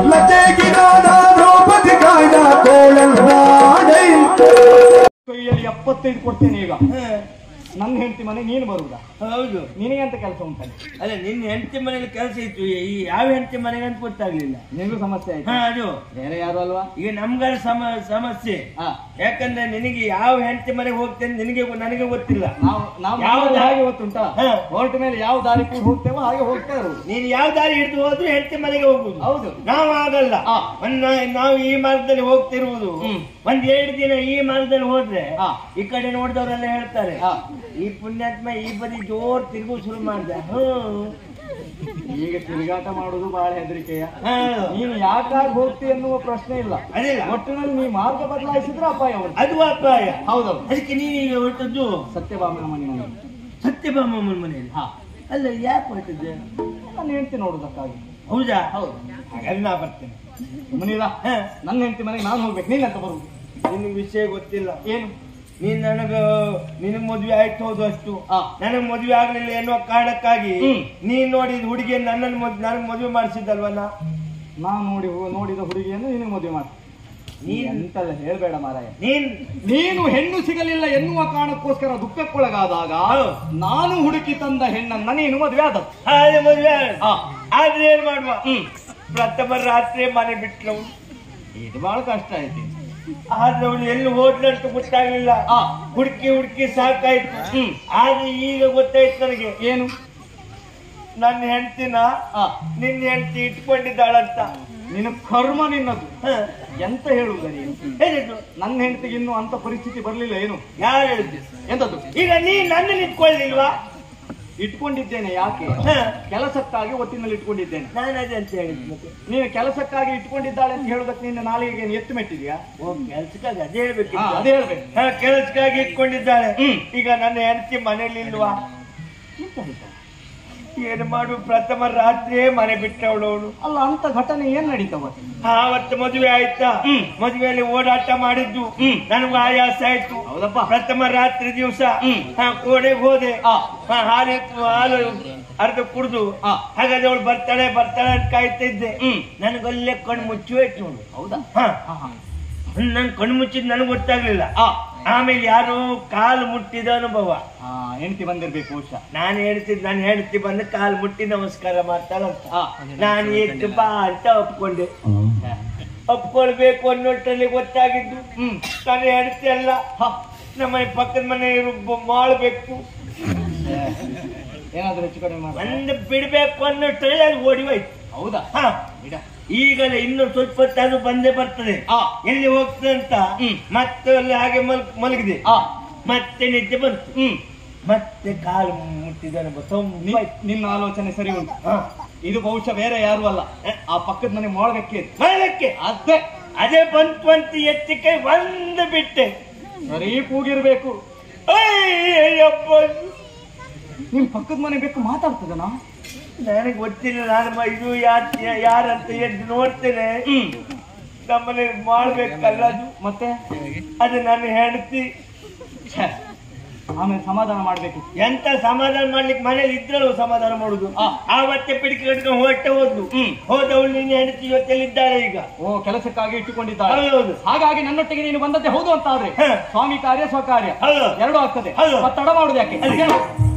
ದ್ರೌಪದಿ ಕಾಯ್ದ ಕೋಳಂದಾಡೈ 75 ಕೊಡ್ತೇನೆ ಈಗ. ನನ್ನ ಹೆಂಡತಿ ಮನೆ ನೀನು ಬರುವುದಾ? ಹೌದು. ನಿನಗೆ ಅಂತ ಕೆಲಸ ಉಂಟಲ್ಲ? ಅಲ್ಲ, ನಿನ್ನ ಹೆಂಡತಿ ಮನೇಲಿ ಕೆಲಸ ಇತ್ತು. ಈ ಯಾವ ಹೆಂಡತಿ ಮನೆಗೆ ಅಂತ ಗೊತ್ತಾಗ್ಲಿಲ್ಲ. ನಿನಗೂ ಸಮಸ್ಯೆ ಆಯ್ತು. ಅದು ಬೇರೆ ಯಾರು ಅಲ್ವಾ? ಈಗ ನಮ್ಗಳ ಸಮಸ್ಯೆ. ಯಾಕಂದ್ರೆ ನಿನಗೆ ಯಾವ ಹೆಂಡತಿ ಮನೆಗೆ ಹೋಗ್ತೇನೆ ನನಗೆ ಗೊತ್ತಿಲ್ಲ. ಯಾವ ಹಾಗೆ ಗೊತ್ತುಂಟಾ? ಹೊರಟ ಮೇಲೆ ಯಾವ ದಾರಿ ಹೋಗ್ತೇವೋ ಹಾಗೆ ಹೋಗ್ತಾ ಇರೋದು. ನೀನ್ ಯಾವ ದಾರಿ ಹಿಡಿದು ಹೋದ್ರು ಹೆಂಡತಿ ಮನೆಗೆ ಹೋಗುದು. ಹೌದು. ನಾವು ಆಗಲ್ಲ. ನಾವು ಈ ಮಾರ್ಗದಲ್ಲಿ ಹೋಗ್ತಿರುವುದು. 1-2 ದಿನ ಈ ಮಾರ್ಗದಲ್ಲಿ ಹೋದ್ರೆ ಈ ಕಡೆ ನೋಡಿದವರೆಲ್ಲ ಹೇಳ್ತಾರೆ, ಈ ಪುಣ್ಯಾತ್ಮ ಈ ಬದಿ ಜೋರ್ ತಿರುಗು ಶುರು ಮಾಡ್ದ. ಈಗ ತಿರುಗಾಟ ಮಾಡುದು ಬಹಳ ಹೆದರಿಕೆಯ. ನೀನು ಯಾಕಾಗಿ ಹೋಗ್ತಿ ಎನ್ನುವ ಪ್ರಶ್ನೆ ಇಲ್ಲ. ಒಟ್ಟಿನಲ್ಲಿ ನೀ ಮಾರ್ಗ ಬದಲಾಯಿಸಿದ್ರೆ ಅಪಾಯ. ಅದು ಅಪಾಯ. ಹೌದೌದು. ಅದಕ್ಕೆ ನೀನೀಗ ಹೊರಟದ್ದು ಸತ್ಯಭಾಮನ ಮನೆ. ಸತ್ಯಭಾಮನ ಮನೆಯಲ್ಲಿ? ಅಲ್ಲ, ಯಾಕೆ ಹೊರಟದ್ದೆ? ನನ್ನ ಹೆಂಡತಿ ನೋಡುದಕ್ಕಾಗಿ. ಹೌದಾ? ಹೌದು. ಹಾಗಾದ್ರೆ ನಾ ಬರ್ತೇನೆ. ಮನಿಲ್ಲ, ನನ್ನ ಹೆಂಡತಿ ಮನೆಗೆ ನಾನು ಹೋಗ್ಬೇಕು. ನೀನಂತ ಬರುದು? ನಿನಗೆ ವಿಷಯ ಗೊತ್ತಿಲ್ಲ. ಏನು? ನೀನ್ ನಿನಗ್ ಮದ್ವೆ ಆಯ್ತು. ಹೌದು, ಅಷ್ಟು. ನನಗ್ ಮದ್ವೆ ಆಗ್ಲಿಲ್ಲ ಎನ್ನುವ ಕಾರಣಕ್ಕಾಗಿ ನೀನ್ ನೋಡಿದ ಹುಡುಗಿ ನನಗ್ ಮದ್ವೆ ಮಾಡಿಸಿದ್ದಲ್ವಲ್ಲ. ನಾನು ನೋಡಿದ ಹುಡುಗಿಯನ್ನು ನಿನಗೆ ಮದುವೆ ಮಾಡಿ. ನೀನ್ ಎಂತೆಲ್ಲ ಹೇಳ್ಬೇಡ ಮಾರಾಯ. ನೀನು ಹೆಣ್ಣು ಸಿಗಲಿಲ್ಲ ಎನ್ನುವ ಕಾರಣಕ್ಕೋಸ್ಕರ ದುಃಖಕ್ಕೊಳಗಾದಾಗ ನಾನು ಹುಡುಕಿ ತಂದ ಹೆಣ್ಣನ್ನ ನೀನು ಮದುವೆ ಆದ. ಮದುವೆ ಆದ್ರೆ ಏನ್ ಮಾಡುವ? ಪ್ರಥಮ ರಾತ್ರಿ ಮನೆ ಬಿಟ್ಲವು. ಇದು ಬಹಳ ಕಷ್ಟ ಆಯ್ತು. ಆದ್ರೆ ಅವಳು ಎಲ್ಲಿ ಹೋದ್ಲಂತ ಗೊತ್ತಾಗ್ಲಿಲ್ಲ. ಹುಡುಕಿ ಸಾಕಾಯ್ತು. ಆದ್ರೆ ಈಗ ಗೊತ್ತಾಯ್ತು ನನಗೆ. ಏನು? ನನ್ನ ಹೆಂಡತಿನ ನಿನ್ನ ಹೆಂಡತಿ ಇಟ್ಕೊಂಡಿದ್ದಾಳಂತ. ನಿನ್ನ ಕರ್ಮ ನಿನ್ನದು. ಎಂತ ಹೇಳುವುದ ನೀನು? ಹೇಳಿದ್ರು ನನ್ನ ಹೆಂಡತಿಗೆ ಇನ್ನೂ ಅಂತ ಪರಿಸ್ಥಿತಿ ಬರ್ಲಿಲ್ಲ. ಏನು? ಯಾರು ಹೇಳಿದ್ರು? ಎಂತದ್ದು? ಈಗ ನೀ ನನ್ನನ್ನು ಇಟ್ಕೊಳ್ಳಿಲ್ವಾ? ಇಟ್ಕೊಂಡಿದ್ದೇನೆ. ಯಾಕೆ? ಕೆಲಸಕ್ಕಾಗಿ ಒಟ್ಟಿನಲ್ಲಿ ಇಟ್ಕೊಂಡಿದ್ದೇನೆ. ನಾನು ಅದೇ ಅಂತ ಹೇಳಿದ್ದು. ನೀನು ಕೆಲಸಕ್ಕಾಗಿ ಇಟ್ಕೊಂಡಿದ್ದಾಳೆ ಅಂತ ಹೇಳುದಕ್ಕೆ ನಿನ್ನ ನಾಲಿಗೆ ಎತ್ತು ಮೆಟ್ಟಿದ್ಯಾ? ಕೆಲಸಕ್ಕಾಗಿ ಅದೇ ಹೇಳ್ಬೇಕು. ಅದೇ ಹೇಳ್ಬೇಕು. ಕೆಲಸಕ್ಕಾಗಿ ಇಟ್ಕೊಂಡಿದ್ದಾಳೆ. ಈಗ ನನ್ನ ಹೆಂಡತಿ ಮನೇಲಿ ಇಲ್ವಾ? ಏನು ಮಾಡು? ಪ್ರಥಮ ರಾತ್ರಿಯೇ ಮನೆ ಬಿಟ್ಟವಳು ಅವಳು. ಅಲ್ಲ, ಅಂತ ಘಟನೆ ಏನ್ ನಡೀತವ? ಅವತ್ತು ಮದುವೆ ಆಯ್ತಾ? ಮದುವೆಯಲ್ಲಿ ಓಡಾಟ ಮಾಡಿದ್ದು ನನಗೂ ಆಯಾಸ ಆಯ್ತು. ಹೌದಪ್ಪ. ಪ್ರಥಮ ರಾತ್ರಿ ದಿವಸ ಕೋಣೆಗೆ ಹೋದೆ. ಹಾಲು ಅರ್ಧ ಕುಡ್ದು ಹಾಗಾದ್ರೆ ಅವಳು ಬರ್ತಾಳೆ ಅಂತ ಕಾಯ್ತಾ ಇದ್ದೆ. ನನಗಲ್ಲೇ ಕಣ್ಣು ಮುಚ್ಚಿ ಹೋಯ್ತು ನೋಡು. ಹೌದಾ? ನನ್ ಕಣ್ಣು ಮುಚ್ಚಿದ್ ನನಗೆ ಗೊತ್ತಾಗ್ಲಿಲ್ಲ. ಆಮೇಲೆ ಯಾರು ಕಾಲು ಮುಟ್ಟಿದ ಅನುಭವ. ಹೆಂಡತಿ ಬಂದಿರ್ಬೇಕು ಬಹುಶಃ. ನಾನು ಹೇಳ್ತಿದ್ ನನ್ನ ಹೆಂಡತಿ ಬಂದು ಕಾಲು ಮುಟ್ಟಿ ನಮಸ್ಕಾರ ಮಾಡ್ತಾಳಂತ. ನಾನು ಎಷ್ಟು ಬಾ ಅಂತ ಒಪ್ಕೊಂಡೆ. ಒಪ್ಕೊಳ್ಬೇಕು ಅನ್ನೋಷ್ಟರಲ್ಲಿ ಗೊತ್ತಾಗಿದ್ದು ನನ್ನ ಹೆಂಡತಿ ಅಲ್ಲ, ನಮ್ಮ ಪಕ್ಕದ ಮನೆ ಮಾಡ್ಬೇಕು. ಏನಾದ್ರು ಹೆಚ್ಚು ಕಡಿಮೆ ಒಂದು ಬಿಡ್ಬೇಕು ಅನ್ನೋಷ್ಟರಲ್ಲಿ ಅದು ಓಡಿ ಹೋಯ್ತು. ಹೌದಾ? ಈಗಲೇ ಇನ್ನು ಸ್ವಲ್ಪ ಹೊತ್ತಾದ್ರೂ ಬಂದೇ ಬರ್ತದೆ. ಎಲ್ಲಿ ಹೋಗ್ತದೆ ಅಂತ ಮತ್ತೆ ಅಲ್ಲಿ ಹಾಗೆ ಮಲಗಿದೆ. ಮತ್ತೆ ನಿದ್ದೆ ಬಂತು. ಮತ್ತೆ ಕಾಲು ಮುಟ್ಟಿದ ನಿನ್ನ ಆಲೋಚನೆ ಸರಿ ಉಂಟು. ಇದು ಬಹುಶಃ ಬೇರೆ ಯಾರು ಅಲ್ಲ, ಆ ಪಕ್ಕದ ಮನೆ ಮಾಡಕ್ಕೆ ಅದೇ ಬಂತು ಅಂತ ಎತ್ತಿಕೆ ಒಂದು ಬಿಟ್ಟೆ. ಸರಿ ಕೂಗಿರ್ಬೇಕು. ಅಯ್ಯಪ್ಪ, ನಿಮ್ ಪಕ್ಕದ ಮನೆ ಬೇಕು ಮಾತಾಡ್ತದನಾ? ನನಗೆ ಗೊತ್ತಿಲ್ಲ. ನಾನು ಇದು ಯಾರಂತ ಎದ್ದು ನೋಡ್ತೇನೆ. ನಮ್ಮನೆ ಮಾಡ್ಬೇಕಲ್ಲ ಅದು. ಮತ್ತೆ ಅದು ನನ್ನ ಹೆಂಡತಿ. ಆಮೇಲೆ ಸಮಾಧಾನ ಮಾಡ್ಬೇಕು. ಎಂತ ಸಮಾಧಾನ ಮಾಡ್ಲಿಕ್ಕೆ ಮನೇಲಿ ಇದ್ರಲ್ಲ ಸಮಾಧಾನ ಮಾಡುದು. ಆವತ್ತೆ ಪಿಡಿಕೆ ಕಟ್ಕೊಂಡು ಹೋದವಳು ನಿನ್ನ ಹೆಂಡತಿ ಇವತ್ತೆಲ್ಲಿದ್ದಾಳೆ ಈಗ. ಓ, ಕೆಲಸಕ್ಕಾಗಿ ಇಟ್ಟುಕೊಂಡಿದ್ದಾಳೆ. ಹೌದು. ಹಾಗಾಗಿ ನನ್ನೊಟ್ಟಿಗೆ ನೀನು ಬಂದದ್ದೇ ಹೌದು ಅಂತ ಆದ್ರೆ ಸ್ವಾಮಿ ಕಾರ್ಯ ಸ್ವಕಾರ್ಯ ಎರಡೂ ಆಗ್ತದೆ. ತಡ ಮಾಡುದು ಯಾಕೆ?